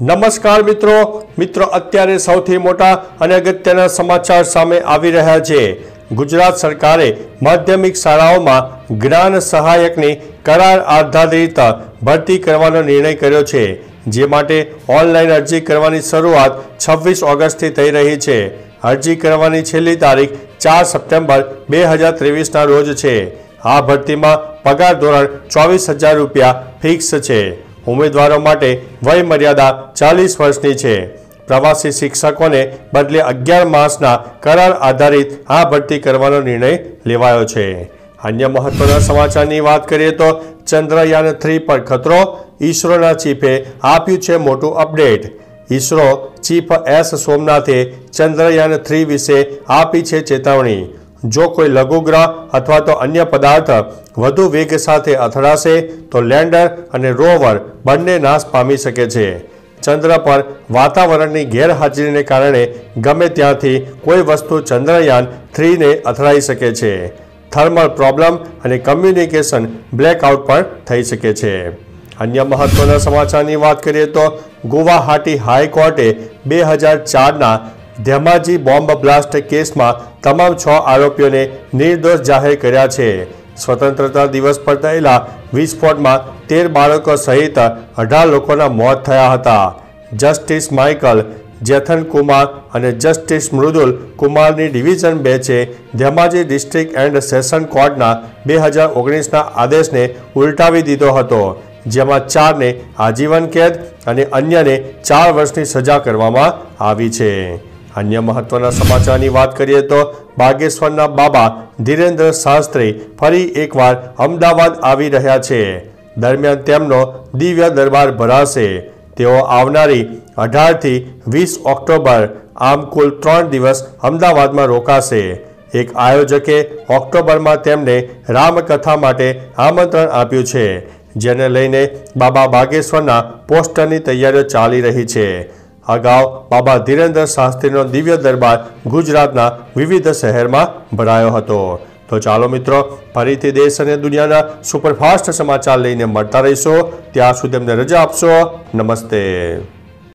નમસ્કાર મિત્રો અત્યારે સૌથી મોટા અને અગત્યના સમાચાર સામે આવી રહ્યા છે। ગુજરાત સરકારે માધ્યમિક શાળાઓમાં જ્ઞાન સહાયકની કરાર આધારિત ભરતી કરવાનો નિર્ણય કર્યો છે, જે માટે ઓનલાઈન અરજી કરવાની શરૂઆત 26 ઓગસ્ટથી થઈ રહી છે। અરજી કરવાની છેલ્લી તારીખ 4 સપ્ટેમ્બર 2023ના રોજ છે। આ ભરતીમાં પગાર ધોરણ 24,000 રૂપિયા ફિક્સ છે। ઉમેદવારો માટે વય મર્યાદા 40 વર્ષની છે। પ્રવાસી શિક્ષકોને બદલે 11 માસના કરાર આધારિત આ ભરતી કરવાનો નિર્ણય લેવાયો છે। અન્ય મહત્વના સમાચારની વાત કરીએ તો ચંદ્રયાન 3 પર ખતરો, ઈસરોના ચીફે આપ્યું છે મોટું અપડેટ। ઈસરો ચીફ એસ સોમનાથે ચંદ્રયાન 3 વિશે આપી છે ચેતવણી। જો કોઈ લઘુગ્રહ અથવા તો અન્ય પદાર્થ વધુ વેગ સાથે અથડાશે તો લેન્ડર અને રોવર બંને નાશ પામી શકે છે। ચંદ્ર પર વાતાવરણની ગેરહાજરીને કારણે ગમે ત્યાંથી કોઈ વસ્તુ ચંદ્રયાન 3ને અથડાઈ શકે છે। થર્મલ પ્રોબ્લેમ અને કમ્યુનિકેશન બ્લેકઆઉટ પણ થઈ શકે છે। અન્ય મહત્વના સમાચારની વાત કરીએ તો ગુવાહાટી હાઈકોર્ટે 2004ના ધેમાજી બોમ્બ બ્લાસ્ટ કેસમાં તમામ 6 આરોપીઓને નિર્દોષ જાહેર કર્યા છે। સ્વતંત્રતા દિવસ પર થયેલા વિસ્ફોટમાં 13 બાળકો સહિત 18 લોકોના મોત થયા હતા। જસ્ટિસ માઇકલ જેથન કુમાર અને જસ્ટિસ મૃદુલ કુમારની ડિવિઝન બેન્ચે ધેમાજી ડિસ્ટ્રિક્ટ એન્ડ સેશન કોર્ટના 2019ના આદેશને ઉલટાવી દીધો હતો, જેમાં 4ને આજીવન કેદ અને અન્યને 4 વર્ષની સજા કરવામાં આવી છે। અન્ય મહત્વના સમાચારની વાત કરીએ તો બાગેશ્વરના બાબા ધીરેન્દ્ર શાસ્ત્રી ફરી એકવાર અમદાવાદ આવી રહ્યા છે। દરમિયાન તેમનો દિવ્ય દરબાર ભરાશે। તેઓ આવનારી 18થી 20 ઓક્ટોબર આમ કુલ 3 દિવસ અમદાવાદમાં રોકાશે। એક આયોજકે ઓક્ટોબરમાં તેમને રામકથા માટે આમંત્રણ આપ્યું છે, જેને લઈને બાબા બાગેશ્વરના પોસ્ટરની તૈયારીઓ ચાલી રહી છે। અગાઉ બાબા ધીરેન્દ્ર શાસ્ત્રીનો દિવ્ય દરબાર ગુજરાતના વિવિધ શહેરમાં ભરાયો હતો। તો ચાલો મિત્રો, ફરીથી દેશ અને દુનિયાના સુપરફાસ્ટ સમાચાર લઈને મળતા રહીશું। ત્યાં સુધી અમને રજા આપશો। નમસ્તે।